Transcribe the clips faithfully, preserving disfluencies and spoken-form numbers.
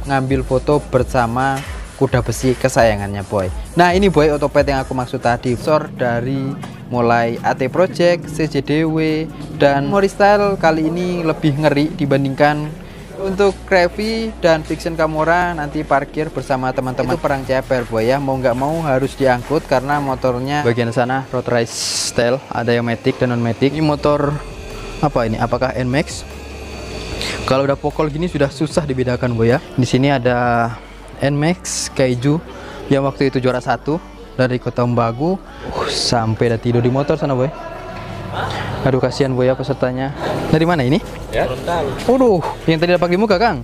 ngambil foto bersama kuda besi kesayangannya boy. Nah ini boy otopet yang aku maksud tadi, sor dari mulai A T Project, C J D W, dan Moristyle kali ini lebih ngeri dibandingkan untuk Krevi dan Vixion Camora. Nanti parkir bersama teman-teman itu perang ceper boy ya, mau nggak mau harus diangkut karena motornya bagian sana road race style, ada yang matic dan non matic. Ini motor apa ini? Apakah N Max? Kalau udah pokol gini sudah susah dibedakan boy ya. Di sini ada N Max Kaiju yang waktu itu juara satu dari Kota Umbagu. Uh, sampai udah tidur di motor sana boy. Aduh kasihan boy ya pesertanya. Dari mana ini? Ya. Waduh, yang tadi dapat di muka Kang.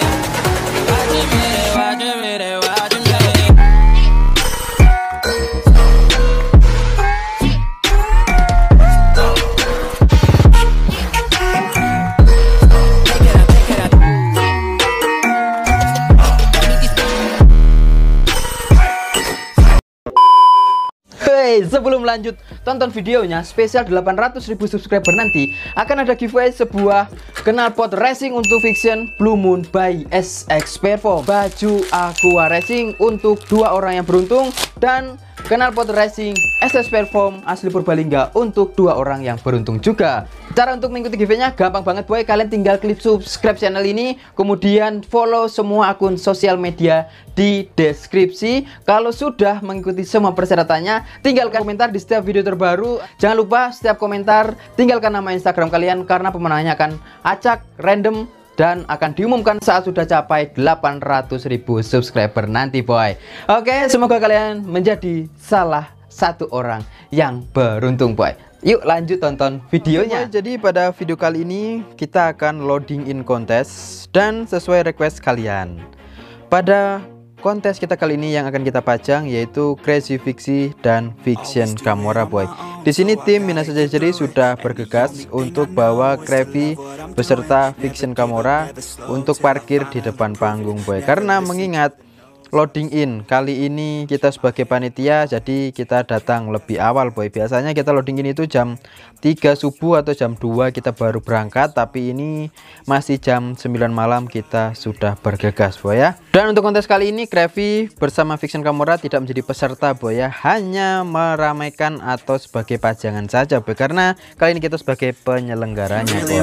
Sebelum lanjut tonton videonya, spesial delapan ratus ribu subscriber nanti akan ada giveaway sebuah knalpot racing untuk Vixion Blue Moon by S X Perform, baju Aqua Racing untuk dua orang yang beruntung, dan knalpot racing S X Perform asli Purbalingga untuk dua orang yang beruntung juga. Cara untuk mengikuti giveaway-nya gampang banget boy, kalian tinggal klik subscribe channel ini, kemudian follow semua akun sosial media di deskripsi. Kalau sudah mengikuti semua persyaratannya, tinggalkan komentar di setiap video terbaru. Jangan lupa setiap komentar tinggalkan nama Instagram kalian, karena pemenangnya akan acak random dan akan diumumkan saat sudah capai delapan ratus ribu subscriber nanti boy. Oke, semoga kalian menjadi salah satu orang yang beruntung boy. Yuk lanjut tonton videonya. Oke, jadi pada video kali ini kita akan loading in kontes dan sesuai request kalian. Pada kontes kita kali ini yang akan kita pajang yaitu Crazy Vixie dan Vixion Camora boy. Di sini tim Minasa Jajari sudah bergegas untuk bawa Krevi beserta Vixion Camora untuk parkir di depan panggung boy. Karena mengingat loading in kali ini kita sebagai panitia, jadi kita datang lebih awal boy. Biasanya kita loading in itu jam tiga subuh atau jam dua kita baru berangkat, tapi ini masih jam sembilan malam kita sudah bergegas boy ya. Dan untuk kontes kali ini Krevi bersama Vixion Camora tidak menjadi peserta boy ya, hanya meramaikan atau sebagai pajangan saja boy, karena kali ini kita sebagai penyelenggaranya boy.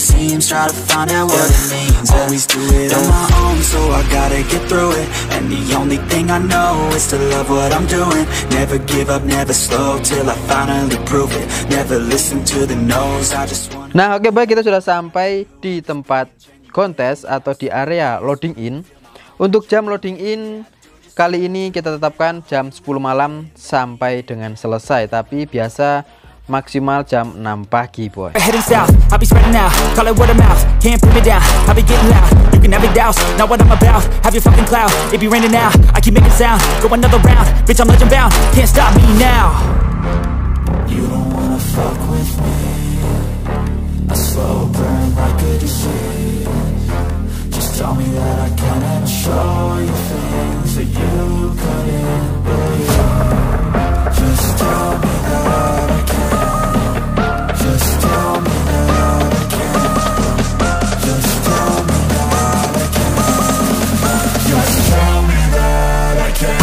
The only thing I know is to love what I'm doing. Never give up, never slow till I finally prove it. Never listen to the no's, I just want. Nah oke baik, kita sudah sampai di tempat kontes atau di area loading in. Untuk jam loading in kali ini kita tetapkan jam sepuluh malam sampai dengan selesai, tapi biasa maksimal jam enam pagi boy. Heading south, I'll be spreading out, call it word of mouth, can't put me down, I'll be getting loud, you can have it douse, not what I'm about, have your fucking cloud, it be raining now, I keep making sound, go another round, bitch I'm legend bound, can't stop me now. You don't wanna fuck with me, I slow burn like a disease, just tell me that I can and I'll show you things that you couldn't believe, just tell me that I can. Just tell me that I can. Just tell me that I can. Just tell me that I can.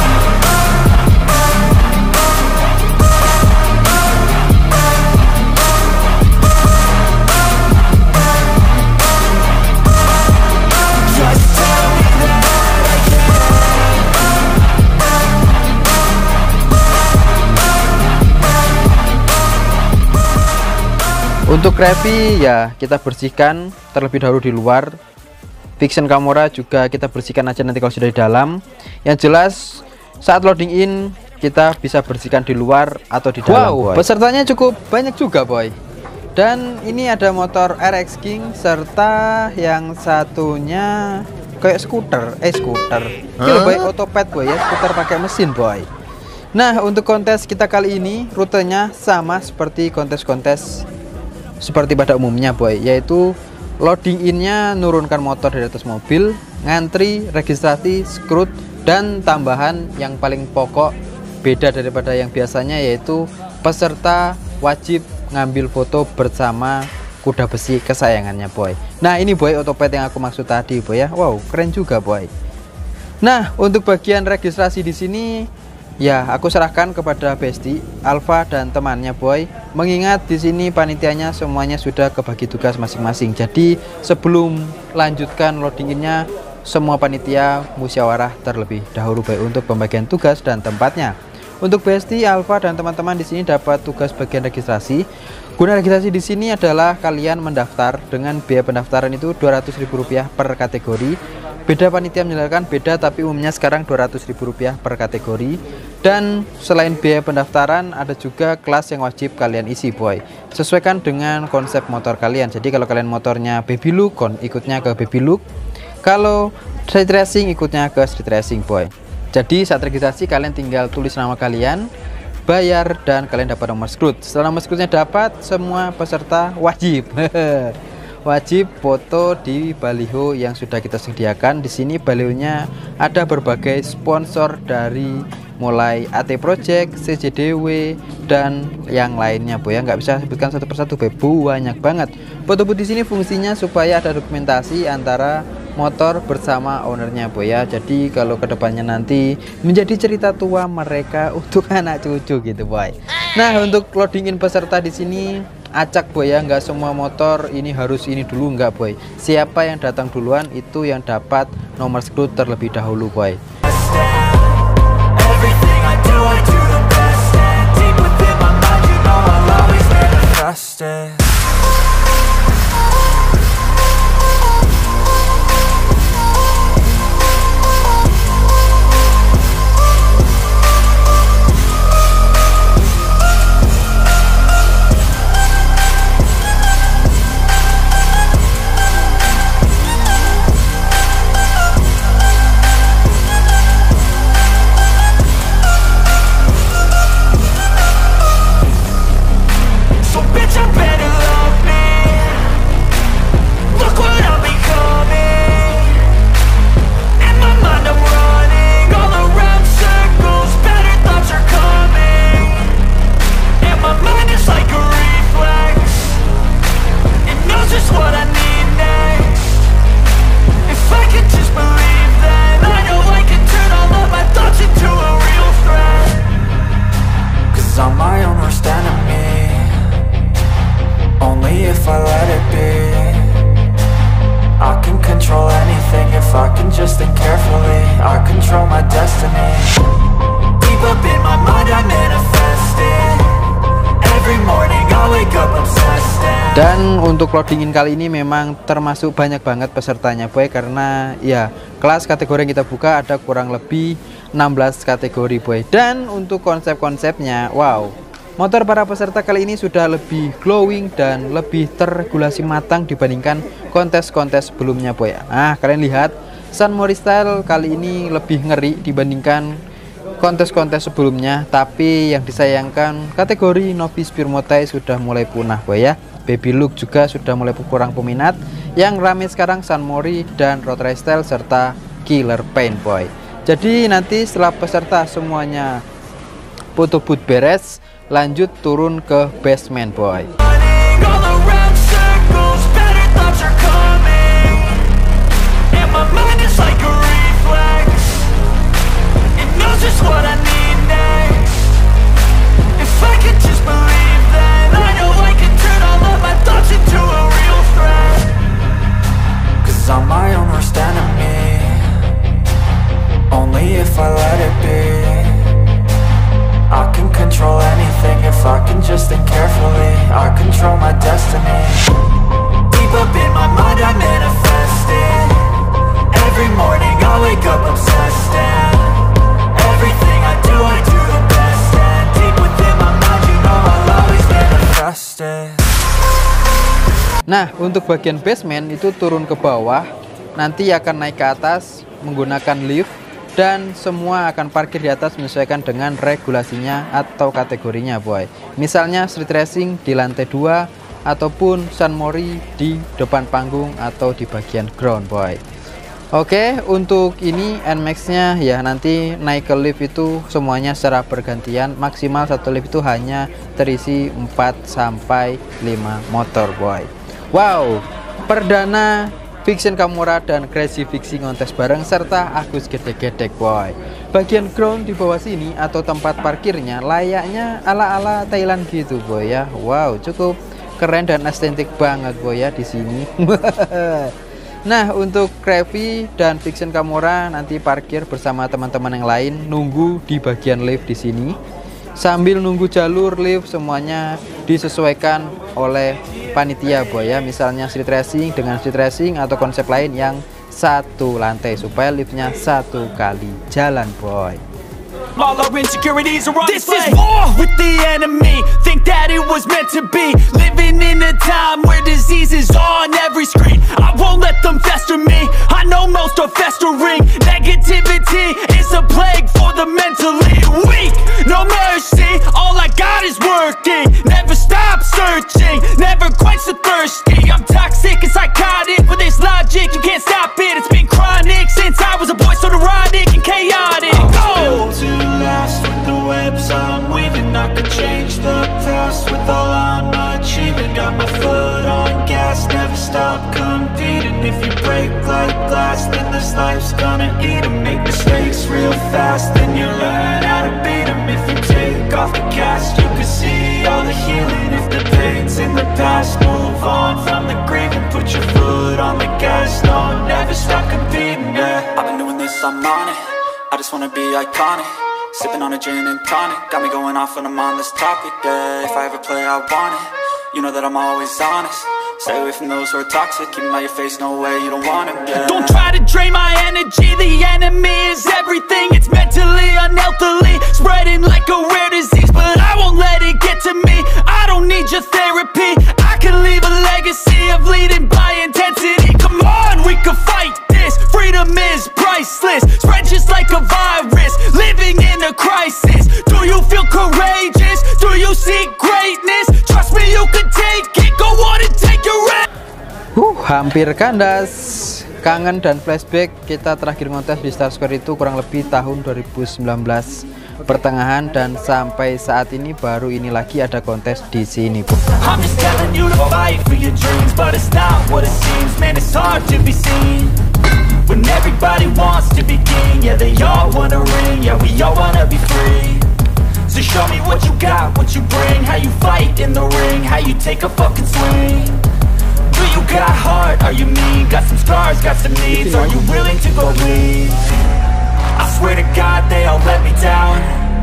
Untuk Krevi ya kita bersihkan terlebih dahulu di luar. Vixion Camora juga kita bersihkan aja nanti kalau sudah di dalam. Yang jelas saat loading in kita bisa bersihkan di luar atau di dalam. Wow, boy. Pesertanya cukup banyak juga boy. Dan ini ada motor R X King serta yang satunya kayak skuter, eh skuter. Huh? Boy, otopet boy ya, skuter pakai mesin boy. Nah untuk kontes kita kali ini rutenya sama seperti kontes-kontes seperti pada umumnya boy, yaitu loading innya nurunkan motor dari atas mobil, ngantri, registrasi, skrut, dan tambahan yang paling pokok beda daripada yang biasanya yaitu peserta wajib ngambil foto bersama kuda besi kesayangannya boy. Nah ini boy otopet yang aku maksud tadi boy ya. Wow keren juga boy. Nah untuk bagian registrasi di sini ya aku serahkan kepada Besti, Alfa dan temannya boy. Mengingat di sini panitianya semuanya sudah kebagi tugas masing-masing. Jadi sebelum lanjutkan loadinginnya, semua panitia musyawarah terlebih dahulu boy untuk pembagian tugas dan tempatnya. Untuk Besti, Alfa dan teman-teman di sini dapat tugas bagian registrasi. Guna registrasi di sini adalah kalian mendaftar dengan biaya pendaftaran itu dua ratus ribu rupiah per kategori. Beda panitia menjelaskan beda, tapi umumnya sekarang dua ratus ribu rupiah per kategori. Dan selain biaya pendaftaran ada juga kelas yang wajib kalian isi boy. Sesuaikan dengan konsep motor kalian. Jadi kalau kalian motornya baby look, kon ikutnya ke baby look. Kalau street racing ikutnya ke street racing boy. Jadi saat registrasi kalian tinggal tulis nama kalian, bayar, dan kalian dapat nomor skrut. Setelah nomor skrutnya dapat, semua peserta wajib wajib foto di baliho yang sudah kita sediakan. Di sini balihonya ada berbagai sponsor dari mulai A T Project, C J D W, dan yang lainnya boy ya. Nggak bisa sebutkan satu persatu boy, banyak banget. Foto di sini fungsinya supaya ada dokumentasi antara motor bersama ownernya boy ya. Jadi kalau kedepannya nanti menjadi cerita tua mereka untuk anak cucu gitu boy. Nah untuk loadingin peserta di sini acak boy ya, nggak semua motor ini harus ini dulu, nggak boy. Siapa yang datang duluan itu yang dapat nomor skrut terlebih dahulu boy. Dan untuk loadingin kali ini memang termasuk banyak banget pesertanya boy, karena ya kelas kategori yang kita buka ada kurang lebih enam belas kategori boy. Dan untuk konsep-konsepnya wow, motor para peserta kali ini sudah lebih glowing dan lebih terregulasi matang dibandingkan kontes-kontes sebelumnya boy. Nah kalian lihat San Mori Style kali ini lebih ngeri dibandingkan kontes-kontes sebelumnya. Tapi yang disayangkan kategori Novice Pure Motai sudah mulai punah boy ya. Baby look juga sudah mulai kurang peminat. Yang ramai sekarang San Mori dan Road Race Style serta Killer Paint boy. Jadi nanti setelah peserta semuanya foto booth beres, lanjut turun ke basement boy. Nah untuk bagian basement itu turun ke bawah, nanti akan naik ke atas menggunakan lift, dan semua akan parkir di atas menyesuaikan dengan regulasinya atau kategorinya boy. Misalnya street racing di lantai dua ataupun San Mori di depan panggung atau di bagian ground boy. Oke, untuk ini N max nya ya nanti naik ke lift itu semuanya secara bergantian. Maksimal satu lift itu hanya terisi empat sampai lima motor boy. Wow, perdana Vixian Camora dan Crazy Vixi ngontes bareng serta Agus gedek-gedek boy. Bagian ground di bawah sini atau tempat parkirnya layaknya ala-ala Thailand gitu boy ya. Wow, cukup keren dan estetik banget boy ya di sini. Nah, untuk Crazy dan Vixian Camora nanti parkir bersama teman-teman yang lain, nunggu di bagian lift di sini. Sambil nunggu jalur lift semuanya disesuaikan oleh panitia boy ya, misalnya street racing dengan street racing atau konsep lain yang satu lantai supaya liftnya satu kali jalan boy. All our insecurities are on This display. Is war with the enemy. Think that it was meant to be. Living in a time where disease is on every screen. I won't let them fester me. I know most are festering. Negativity is a plague for the mentally weak. No mercy, all I got is working. Never stop searching, never quite so thirsty. I'm toxic and psychotic with this logic. You can't stop it, it's been chronic since I was a boy, so neurotic and chaotic. Go! Last with the webs I'm weaving, I could change the past with all I'm achieving. Got my foot on gas, never stop competing. If you break like glass, then this life's gonna eat 'em. Make mistakes real fast, then you learn how to beat 'em. If you take off the cast, you can see all the healing. If the pain's in the past, move on from the grave and put your foot on the gas. No, never stop competing, yeah. I've been doing this, I'm on it. I just wanna be iconic. Sipping on a gin and tonic, got me going off when I'm on this topic, yeah. If I ever play, I want it, you know that I'm always honest. Stay away from those who are toxic, keep them out your face, no way, you don't want them, yeah. Don't try to drain my energy, the enemy is everything. It's mentally, unhealthily, spreading like a rare disease. But I won't let it get to me, I don't need your therapy. I can leave a legacy of leading by intensity. Come on, we can fight this, freedom is priceless. Spread just like a virus, living in a crisis. Do you feel courageous? Do you seek greatness? Trust me, you can take it. Go on and take your rest. Huh, hampir kandas. Kangen dan flashback, kita terakhir ngontes di Star Square itu kurang lebih tahun dua ribu sembilan belas pertengahan, dan sampai saat ini baru ini lagi ada kontes di sini. I'm just telling you to fight for your dreams, but it's not what it seems. Man, it's hard to be seen when everybody wants to be king. Yeah, they all wanna ring. Yeah, we all wanna be free. So show me what you got, what you bring. How you fight in the ring, how you take a fucking swing. Do you got heart, are you mean? Got some scars, got some needs. Are you willing to go lead? I swear to God they all let me down.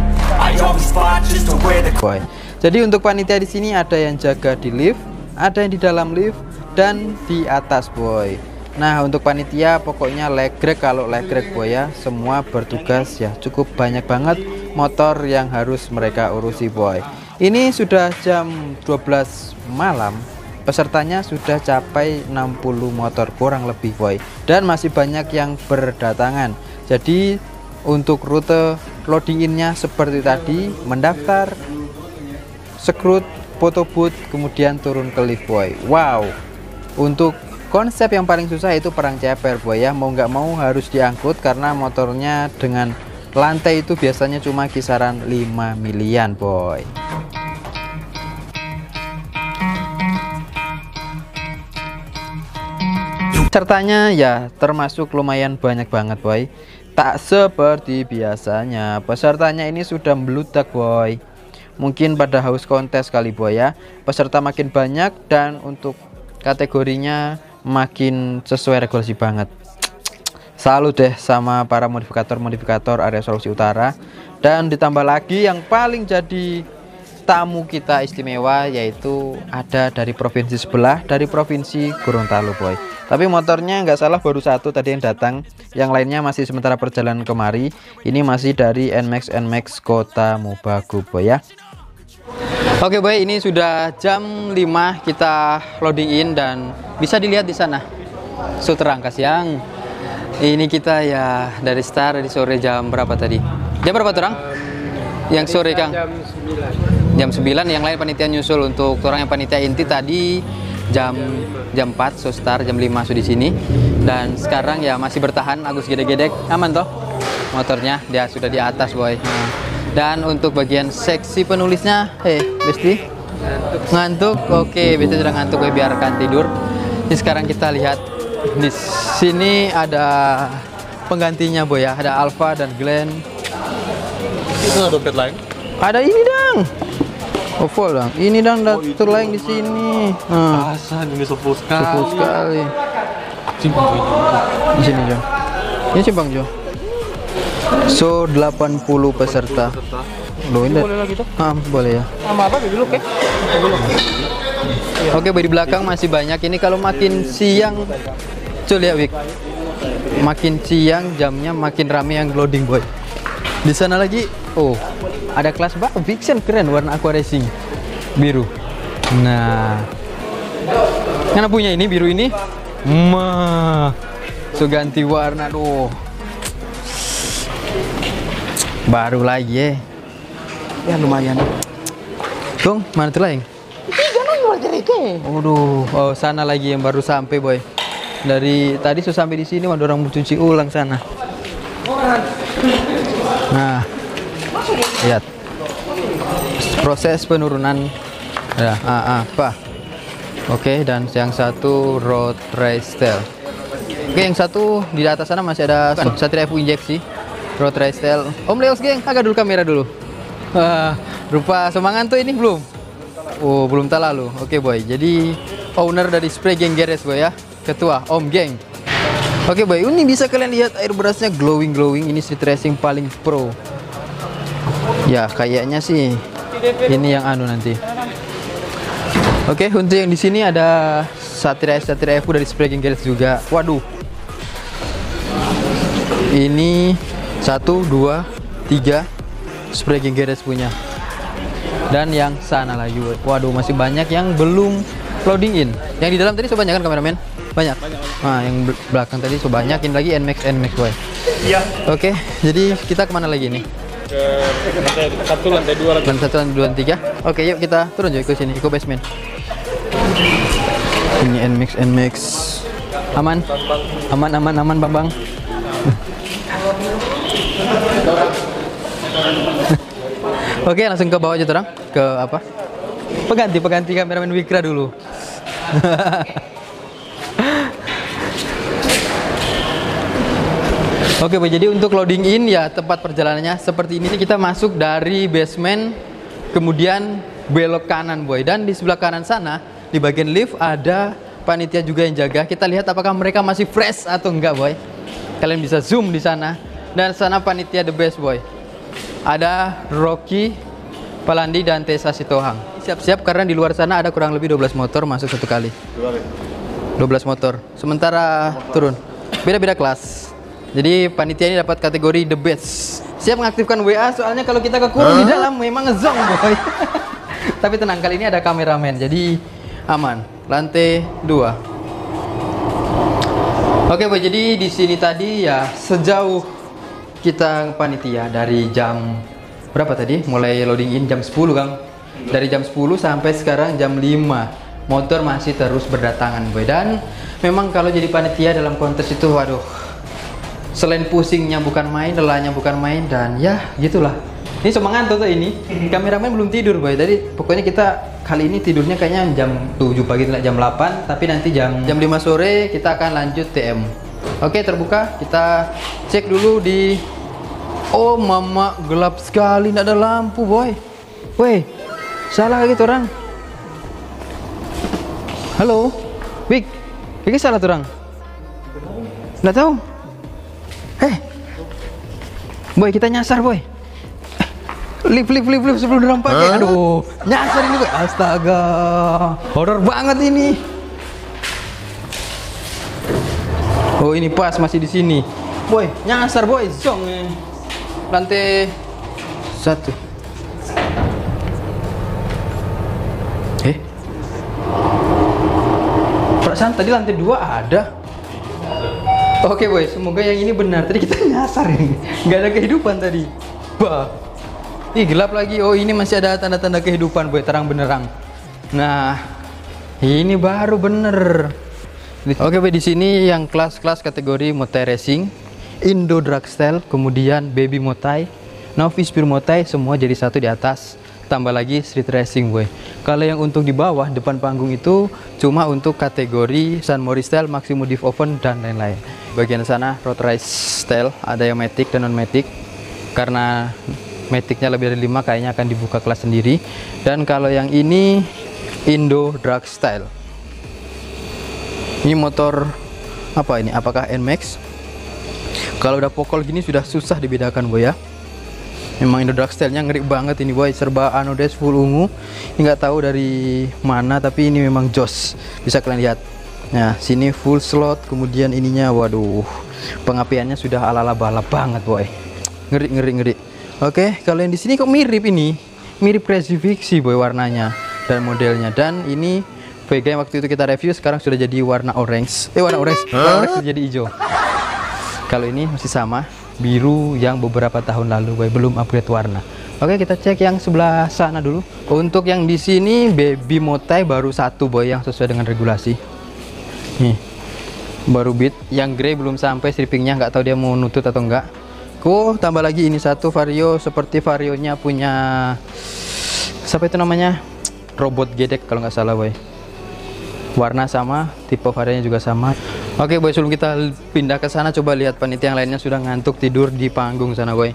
I always fought just to wear the boy. Jadi untuk panitia di sini ada yang jaga di lift, ada yang di dalam lift, dan di atas boy. Nah, untuk panitia pokoknya legrek, kalau legrek boy ya, semua bertugas ya, cukup banyak banget motor yang harus mereka urusi boy. Ini sudah jam dua belas malam, pesertanya sudah capai enam puluh motor kurang lebih boy, dan masih banyak yang berdatangan. Jadi untuk rute loading innya seperti tadi, mendaftar, scrut, foto booth, kemudian turun ke lift boy. Wow, untuk konsep yang paling susah itu perang ceper boy ya, mau nggak mau harus diangkut karena motornya dengan lantai itu biasanya cuma kisaran lima milian boy. Pesertanya ya termasuk lumayan banyak banget boy, tak seperti biasanya. Pesertanya ini sudah meludak boy, mungkin pada haus kontes kali boy ya. Peserta makin banyak dan untuk kategorinya makin sesuai regulasi banget. Salut deh sama para modifikator-modifikator area Sulawesi Utara. Dan ditambah lagi yang paling jadi tamu kita istimewa, yaitu ada dari provinsi sebelah, dari provinsi Gorontalo boy. Tapi motornya nggak salah baru satu tadi yang datang, yang lainnya masih sementara perjalanan kemari. Ini masih dari N Max N Max Kota Mobagu boy ya. Oke boy, ini sudah jam lima kita loading in dan bisa dilihat di sana Suterang Kasiang. Ini kita ya dari start di sore jam berapa tadi? Jam berapa Turang? Yang sore Kang? Jam sembilan. Jam sembilan, yang lain panitia nyusul. Untuk orang yang panitia inti tadi jam jam empat, so start jam lima sudah di sini. Dan sekarang ya masih bertahan Agus gedek-gedek. Aman toh? Motornya dia sudah di atas boy. Nah, dan untuk bagian seksi penulisnya, hei Besti, Ngantuk. Oke, Beta sudah ngantuk, gue biarkan tidur. Ini sekarang kita lihat di sini ada penggantinya boy ya. Ada Alpha dan Glenn. Itu ada dompet lain. Ada ini dong. Oh full dong. Ini dong daftar oh, lain di sini. Nah. Asan ini sepuh sekali. Sepuh sekali. Simpang di sini Jo. Ini simpang Jo. So delapan puluh peserta. Loh ini boleh lagi tuh? Ah, boleh ya. Sama apa dulu ke? Oke, di belakang masih banyak. Ini kalau makin siang, coba lihat Wik. Makin siang jamnya makin rame yang loading boy. Di sana lagi, oh ada kelas bak Vixen keren warna aqua racing biru. Nah, karena punya ini biru ini, mah so ganti warna tuh. Baru lagi ya. Ya lumayan. Tung, mana tuh lain? Waduh, oh sana lagi yang baru sampai boy. Dari tadi sudah sampai di sini, ada orang mau cuci ulang sana. Nah, lihat proses penurunan. Ya, ah, apa? Oke, dan yang satu road race style. Oke, yang satu di atas sana masih ada Satria F U injeksi. Road race style. Om Leos geng, agak dulu kamera dulu. Wah, rupa semangat tuh ini belum? Oh, belum tak lalu. Oke boy, jadi owner dari Spray Geng Garage boy ya. Ketua Om Geng. Oke boy, ini bisa kalian lihat air berasnya glowing glowing. Ini street racing paling pro. Ya kayaknya sih ini yang anu nanti. Oke, untuk yang di sini ada Satria Satria F U dari Spray Geng Garage juga. Waduh. Ini satu, dua, tiga Spray Geng Garage punya. Dan yang sana lagi boy. Waduh, masih banyak yang belum loading in. Yang di dalam tadi so banyak kan kameramen? Banyak. Nah, yang belakang tadi so banyak. Ini lagi N Max N Max boy. Iya. Oke, jadi kita kemana lagi nih? Ke lantai satu, lantai dua, lantai satu, lantai dua, lantai tiga. Oke, yuk kita turun juga ke sini, ke basement. Ini N Max N Max. Aman? Aman, aman, aman, Bang Bang. Oke, langsung ke bawah aja terang. Ke apa? Peganti, peganti kameramen Wikra dulu. Oke, boy, jadi untuk loading in ya tempat perjalanannya seperti ini. Kita masuk dari basement, kemudian belok kanan boy. Dan di sebelah kanan sana, di bagian lift ada panitia juga yang jaga. Kita lihat apakah mereka masih fresh atau enggak boy. Kalian bisa zoom di sana. Dan sana panitia the best boy. Ada Rocky, Palandi, dan Tessa Sitohang. Siap-siap karena di luar sana ada kurang lebih dua belas motor masuk satu kali. dua belas motor. Sementara turun. Beda-beda kelas. Jadi panitia ini dapat kategori the best. Siap mengaktifkan W A soalnya kalau kita kekurung huh? di dalam memang ngezong boy. Tapi tenang, kali ini ada kameramen jadi aman. Lantai dua. Oke boy, jadi di sini tadi ya sejauh kita panitia dari jam berapa tadi? Mulai loading in jam sepuluh Kang. Dari jam sepuluh sampai sekarang jam lima. Motor masih terus berdatangan boy. Dan memang kalau jadi panitia dalam kontes itu waduh, selain pusingnya bukan main, lelahnya bukan main, dan ya gitulah. Ini semangat tuh ini. Kameramen belum tidur boy. Tadi pokoknya kita kali ini tidurnya kayaknya jam tujuh pagi, jam delapan, tapi nanti jam jam lima sore kita akan lanjut T M. Oke, terbuka. Kita cek dulu di. Oh mama, gelap sekali, nggak ada lampu boy. Woi, salah gitu orang. Halo, Wik, ini salah tuh orang. Nggak tahu. Eh, boy, kita nyasar boy. Lift, lift, lift, lift sebelum dorong pakai. Aduh, nyasar ini boy. Astaga, horor banget ini. Oh ini pas masih di sini, boy. Nyasar boy, zong. Lantai satu. Eh, perasaan tadi lantai dua ada. Oke boy, semoga yang ini benar. Tadi kita nyasar ini, nggak ada kehidupan tadi. Bah, ih gelap lagi. Oh ini masih ada tanda-tanda kehidupan boy, terang benerang. Nah, ini baru bener. Oke boy, di sini yang kelas-kelas kategori Motai Racing, Indo Drag Style, kemudian Baby Motai, Novice Pure Motai, semua jadi satu di atas. tambah lagi street racing boy. Kalau yang untuk di bawah depan panggung itu cuma untuk kategori San Mori Style, Maximo Div Oven dan lain-lain. Bagian sana road race style, ada yang matic dan non matic. Karena maticnya lebih dari lima kayaknya akan dibuka kelas sendiri. Dan kalau yang ini Indo Drag Style. Ini motor apa ini? Apakah N Max? Kalau udah pokol gini sudah susah dibedakan boy ya. Memang Indo Drag Style-nya ngeri banget ini boy, serba anodes full ungu. Ini nggak tahu dari mana tapi ini memang jos. Bisa kalian lihat. Nah, sini full slot, kemudian ininya waduh. Pengapiannya sudah ala-ala balap banget boy. Ngeri ngeri ngeri. Oke, kalau yang di sini kok mirip ini. Mirip Crazy Fixie boy warnanya dan modelnya, dan ini Vega yang waktu itu kita review sekarang sudah jadi warna orange. Eh warna orange, warna orange sudah jadi hijau. Kalau ini masih sama, biru yang beberapa tahun lalu boy, belum upgrade warna. Oke, kita cek yang sebelah sana dulu. Untuk yang di sini Baby Motai baru satu boy yang sesuai dengan regulasi. Nih, baru beat. Yang grey belum sampai strippingnya, nggak tahu dia mau nutut atau enggak. Ko tambah lagi ini satu vario seperti varionya punya siapa itu namanya, robot gedek kalau nggak salah boy. Warna sama, tipe varionya juga sama. Oke boy, sebelum kita pindah ke sana coba lihat panitia yang lainnya sudah ngantuk tidur di panggung sana boy.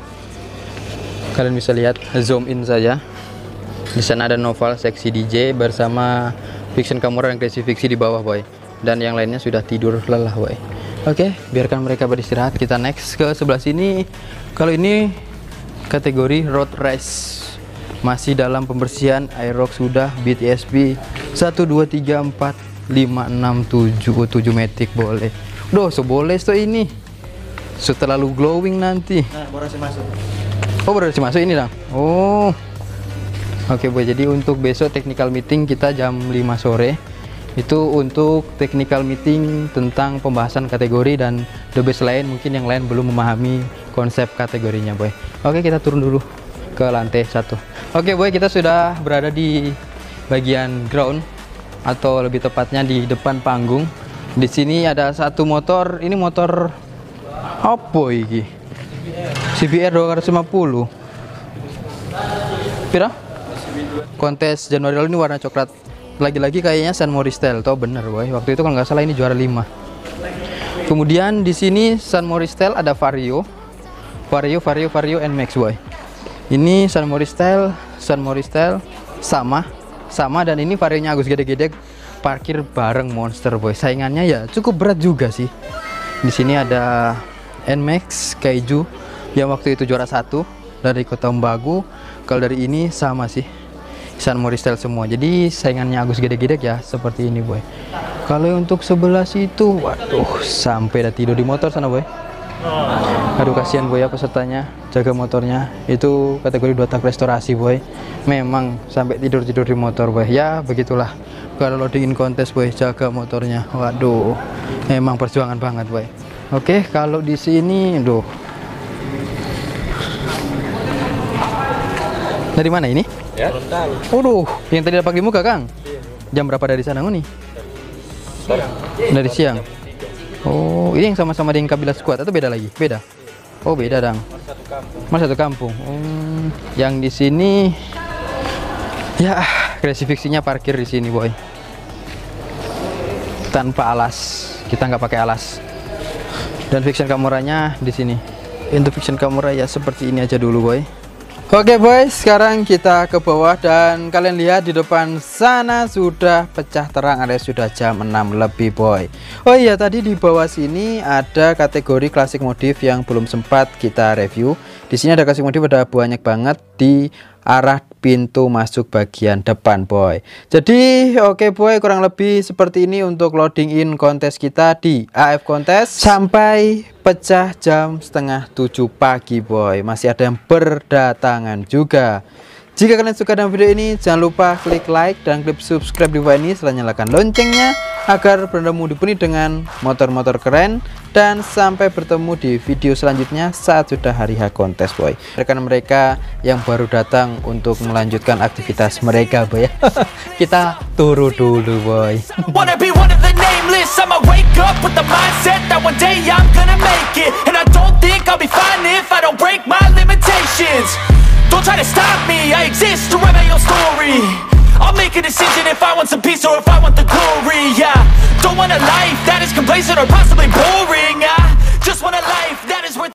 Kalian bisa lihat, zoom in saja. Di sana ada Noval Sexy D J bersama Fiction Kamura dan Crazy Fixie di bawah boy. Dan yang lainnya sudah tidur lelah boy. Oke, biarkan mereka beristirahat. Kita next ke sebelah sini. Kalau ini kategori road race, masih dalam pembersihan. Aerox sudah, B T S B satu dua tiga empat lima enam tujuh tujuh matic boleh. Duh, so boleh so ini. So terlalu glowing nanti. Nah, baru sih masuk. Oh, baru sih masuk ini, Dang. Oh. Oke, boy. Jadi untuk besok technical meeting kita jam lima sore. Itu untuk technical meeting tentang pembahasan kategori dan the best lain, mungkin yang lain belum memahami konsep kategorinya, boy. Oke, kita turun dulu ke lantai satu. Oke, boy, kita sudah berada di bagian ground, atau lebih tepatnya di depan panggung. Di sini ada satu motor, ini motor apa ini? C B R dua ratus lima puluh. Pira? Kontes Januari lalu ini warna coklat. Lagi-lagi kayaknya San Mori Style, tau bener boy. Waktu itu kalau nggak salah ini juara lima. Kemudian di sini San Mori Style ada Vario. Vario, Vario, Vario N Max boy. Ini San Mori Style, San Mori Style sama sama dan ini varionya Agus gede-gede parkir bareng Monster boy. Saingannya ya cukup berat juga sih. Di sini ada N Max Kaiju yang waktu itu juara satu dari Kota Umbagu. Kalau dari ini sama sih, San Mori Style semua. Jadi saingannya Agus gede-gede ya seperti ini boy. Kalau untuk sebelah situ, waduh, sampai udah tidur di motor sana boy. Aduh, kasihan boy ya pesertanya, jaga motornya. Itu kategori dua tak restorasi boy. Memang sampai tidur-tidur di motor boy. Ya begitulah kalau loadingin kontes boy, jaga motornya. Waduh, memang perjuangan banget boy. Oke, kalau di sini, duh. Dari mana ini? Ya. Waduh, yang tadi dapat di muka Kang. Jam berapa dari sana nih? Dari siang. Oh, ini yang sama-sama dengan Kabila Squad atau beda lagi? Beda. Oh, beda, Dang. Mas satu kampung. Oh, yang di sini ya Crazy Fixie-nya parkir di sini, boy. Tanpa alas. Kita nggak pakai alas. Dan Fiction Kamuranya di sini. Untuk Fiction Kamura ya seperti ini aja dulu, boy. Oke boys, sekarang kita ke bawah dan kalian lihat di depan sana sudah pecah terang, alias sudah jam enam lebih boy. Oh iya, tadi di bawah sini ada kategori klasik modif yang belum sempat kita review. Di sini ada klasik modif, ada banyak banget di arah pintu masuk bagian depan boy. Jadi oke boy, kurang lebih seperti ini untuk loading in kontes kita di A F Kontes sampai pecah jam setengah tujuh pagi boy. Masih ada yang berdatangan juga. Jika kalian suka dengan video ini, jangan lupa klik like dan klik subscribe di bawah ini serta nyalakan loncengnya agar berendamu dipenuhi dengan motor-motor keren. Dan sampai bertemu di video selanjutnya saat sudah hari H kontes boy. Rekan mereka yang baru datang untuk melanjutkan aktivitas mereka boy. Kita turu dulu boy. Wanna be one of the nameless. I'ma wake up with the mindset that one day I'm gonna make it. And I don't think I'll be fine if I don't break my limitations. Don't try to stop me, I exist to write my own story. I'll make a decision if I want some peace or if I want the glory, yeah. Don't want a life that is complacent or possibly boring, I just want a life that is worth